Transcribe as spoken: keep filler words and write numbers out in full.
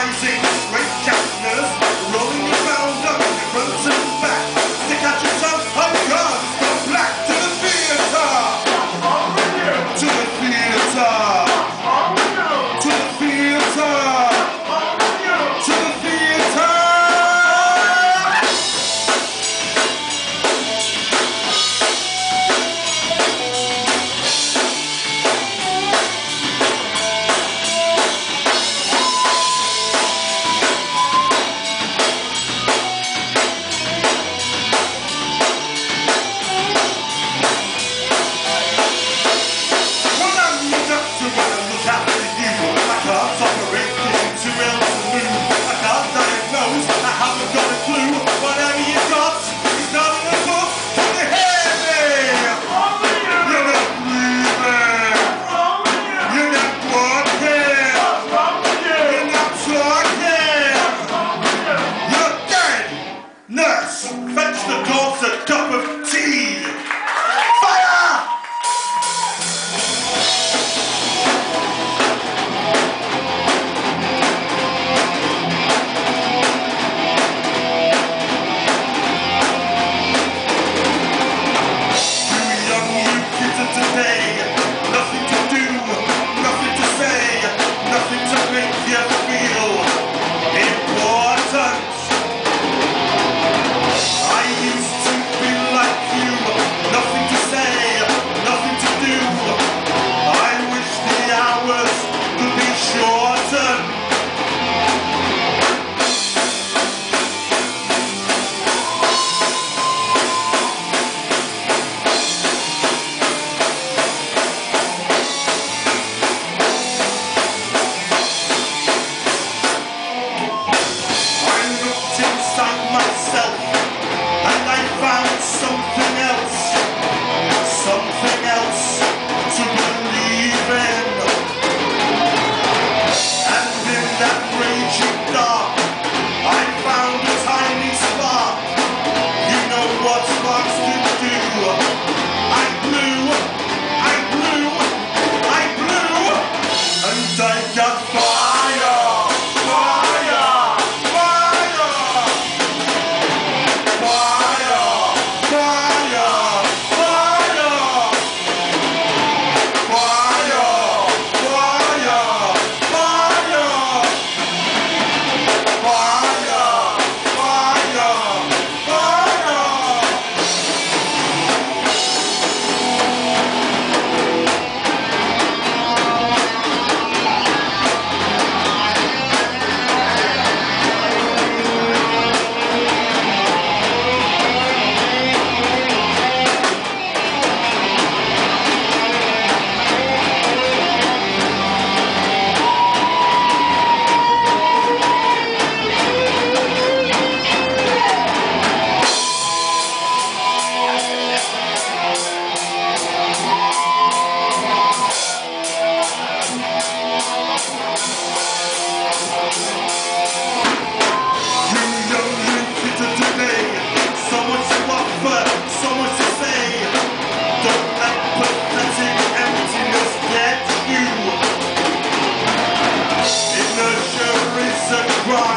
rising, great captors, rolling around on the front and back. Stick out your tongue, oh God, it's gone black. To the theater, to the theater, to the theater, to the theater. Fetch the dogs a cup of tea! Fire! You young you kids of today, nothing to do, nothing to say, nothing to make you feel important. Nothing to say, nothing to do. I wish the hours could be shortened. I looked inside myself and I found something else. Something else to believe in. And in that raging dark, I found a tiny spark. You know what sparks can do. I blew, I blew, I blew, and I got fire, fire, fire, fire, fire. Crime.